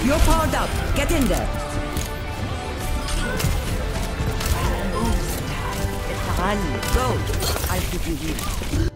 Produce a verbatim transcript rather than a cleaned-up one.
You're powered up. Get in there. Run. Go. I'll keep you here.